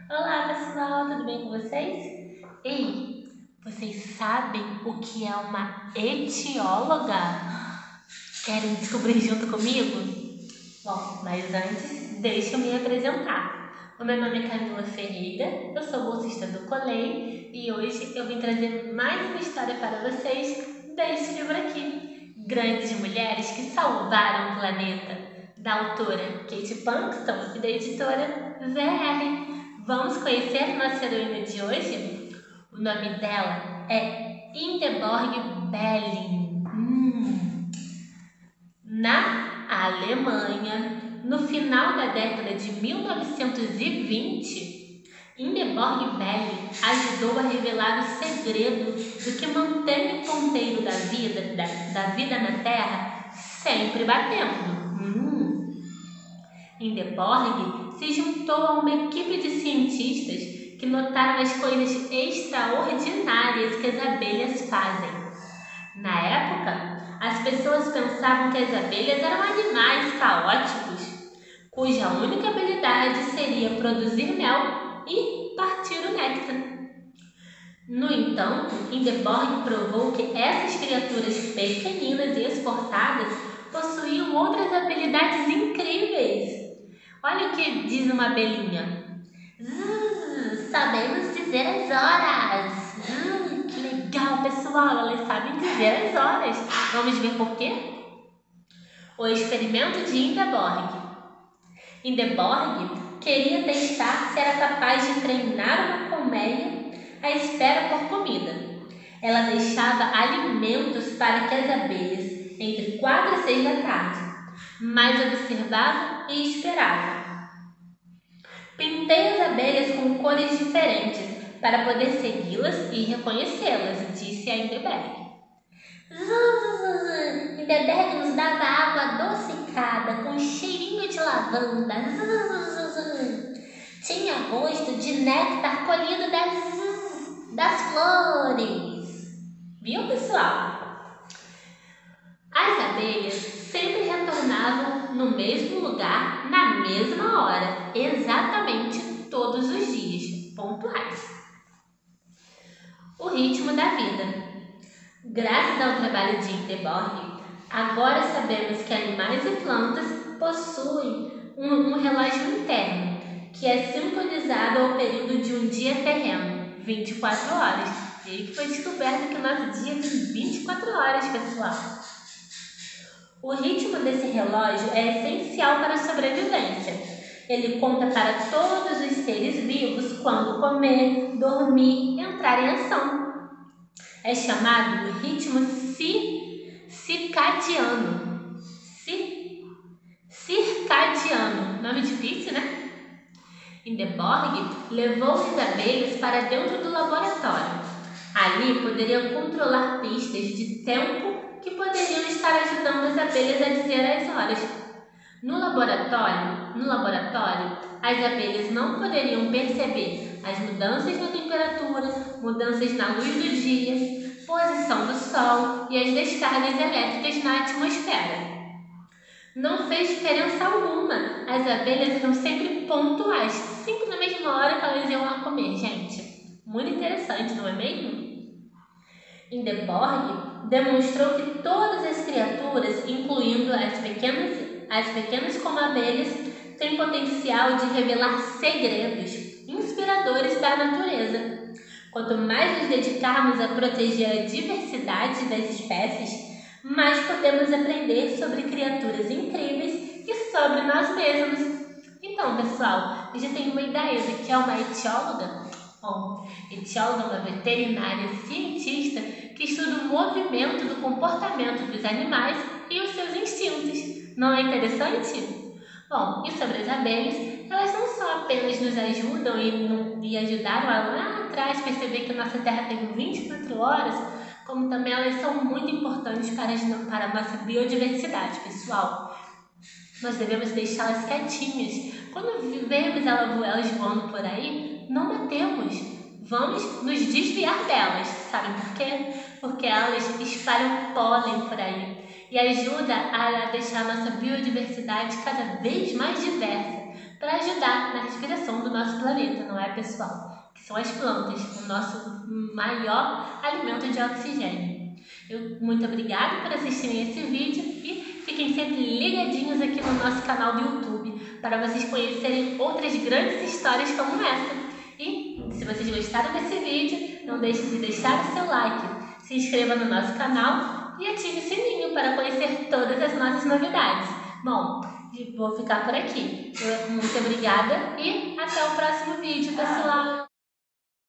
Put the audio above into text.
Olá pessoal, tudo bem com vocês? Ei, vocês sabem o que é uma etióloga? Querem descobrir junto comigo? Bom, mas antes, deixa eu me apresentar. O meu nome é Camila Ferreira, eu sou bolsista do Colei e hoje eu vim trazer mais uma história para vocês deste livro aqui, Grandes Mulheres que Salvaram o Planeta, da autora Kate Paxton e da editora VR. Vamos conhecer nossa heroína de hoje? O nome dela é Ingeborg Belling. Na Alemanha, no final da década de 1920, Ingeborg Belling ajudou a revelar o segredo do que mantém o ponteiro da vida na Terra sempre batendo. Ingeborg se juntou a uma equipe de cientistas que notaram as coisas extraordinárias que as abelhas fazem. Na época, as pessoas pensavam que as abelhas eram animais caóticos, cuja única habilidade seria produzir mel e partir o néctar. No entanto, Ingeborg provou que essas criaturas pequeninas e esforçadas possuíam outras habilidades incríveis. Olha o que diz uma abelhinha. Sabemos dizer as horas. Que legal, pessoal, elas sabem dizer as horas. Vamos ver por quê? O experimento de Ingeborg. Ingeborg queria testar se era capaz de treinar uma colmeia à espera por comida. Ela deixava alimentos para que as abelhas entre 4 e 6 da tarde, mas observava e esperava. Pintei as abelhas com cores diferentes para poder segui-las e reconhecê-las, disse a Ingeborg. Ingeborg nos dava água adocicada com cheirinho de lavanda. Tinha gosto de néctar colhido das flores. Viu, pessoal? As abelhas sempre retornavam no mesmo lugar, na mesma hora, exatamente todos os dias, pontuais. O ritmo da vida. Graças ao trabalho de Ingeborg, agora sabemos que animais e plantas possuem um relógio interno, que é sincronizado ao período de um dia terreno, 24 horas. E aí que foi descoberto que o nosso dia tem 24 horas, pessoal. O ritmo desse relógio é essencial para a sobrevivência. Ele conta para todos os seres vivos quando comer, dormir, entrar em ação. É chamado de ritmo circadiano. Circadiano. Nome difícil, né? Ingeborg levou as abelhas para dentro do laboratório. Ali poderiam controlar pistas de tempo que poderiam estar ajudando as abelhas a dizer as horas. No laboratório, as abelhas não poderiam perceber as mudanças na temperatura, mudanças na luz do dia, posição do sol e as descargas elétricas na atmosfera. Não fez diferença alguma, as abelhas eram sempre pontuais, sempre na mesma hora que elas iam lá comer, gente. Muito interessante, não é mesmo? Ingeborg demonstrou que todas as criaturas, incluindo as pequenas como abelhas, têm potencial de revelar segredos inspiradores da natureza. Quanto mais nos dedicarmos a proteger a diversidade das espécies, mais podemos aprender sobre criaturas incríveis e sobre nós mesmos. Então, pessoal, eu já tenho uma ideia do que é uma etióloga? Bom, etióloga é uma veterinária cientista que estuda o movimento do comportamento dos animais e os seus instintos. Não é interessante? Bom, e sobre as abelhas, elas não só apenas nos ajudam e ajudaram a lá atrás perceber que a nossa Terra tem 24 horas, como também elas são muito importantes para a nossa biodiversidade, pessoal. Nós devemos deixá-las quietinhas. Quando vemos elas voando por aí, não batemos. Vamos nos desviar delas. Sabem por quê? Porque elas espalham pólen por aí e ajuda a deixar a nossa biodiversidade cada vez mais diversa. para ajudar na respiração do nosso planeta, não é, pessoal? Que são as plantas, o nosso maior alimento de oxigênio. Muito obrigada por assistirem esse vídeo e fiquem sempre ligadinhos aqui no nosso canal do YouTube para vocês conhecerem outras grandes histórias como essa. E se vocês gostaram desse vídeo, não deixe de deixar o seu like, se inscreva no nosso canal e ative o sininho para conhecer todas as nossas novidades. Bom, vou ficar por aqui. Muito obrigada e até o próximo vídeo, pessoal!